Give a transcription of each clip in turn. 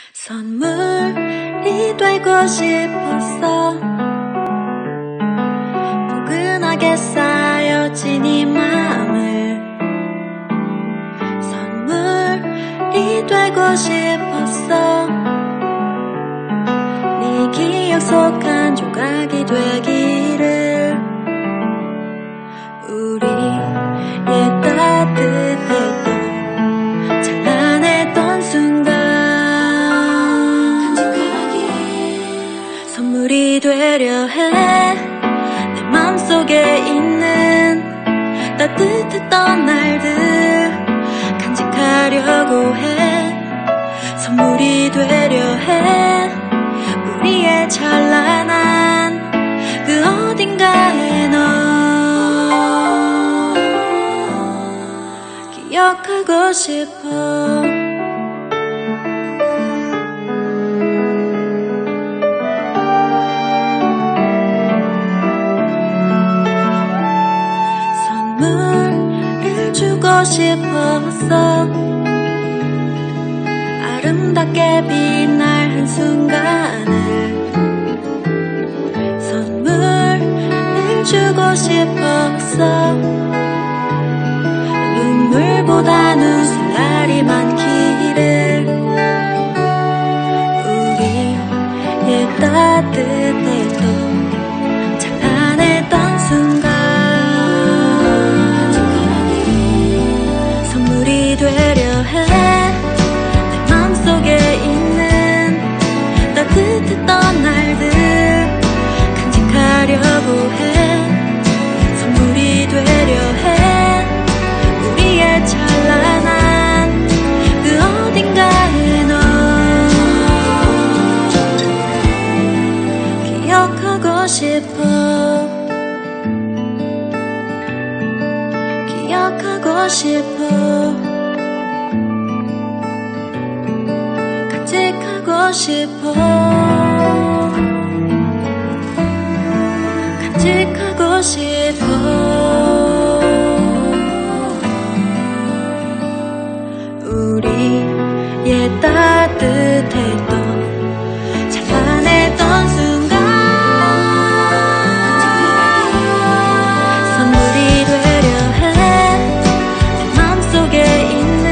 선물이 되고 싶었어. 포근하게 쌓여진 이 맘을 선물이 되고 싶었어. 네 기억 속 한 조각이 되기를. 우리의 따뜻했던 찬란했던 순간 선물이 되려 해. 내 맘속에 있는 따뜻했던 날들 간직하려고 해. 선물이 되려 해. 우리의 찬란한 그 어딘가에 너 기억하고 싶어. 선물을 주고 싶었어. 아름답게 빛날 한순간을 선물을 주고 싶었어. 눈물보다 웃을 날이 많기를. 우리의 따뜻했던 찬란했던 순간 선물이 되려 해. 내 맘속에 있는 따뜻했던 날들 간직하려고 해. 선물이 되려 해. 우리의 찬란한 그 어딘가에 너 기억하고 싶어. 기억하고 싶어. 간직하고 싶어. 간직하고 싶어. 우리의 따뜻했던 찬란했던 순간 선물이 되려 해. 내 맘속에 있는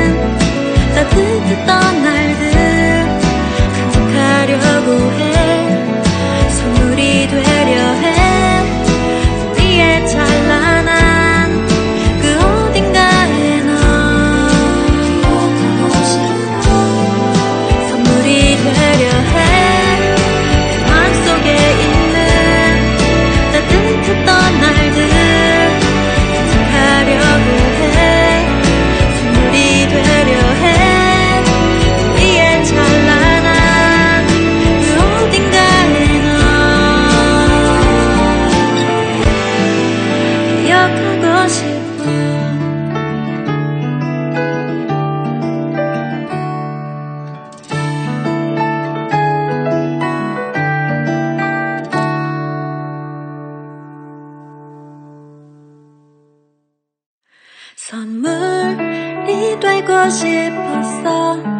따뜻했던 날들 간직하려고 해. 선물이 되려 해. 우리의 찬란한 그 어딘가에 너 선물이 되려 해. 내 맘속에 있는 따뜻했던 날들 간직하려고 해. 선물이 되려 해. 우리의 찬란한 그 어딘가에 너 기억하고 싶어. 선물이 되고 싶었어.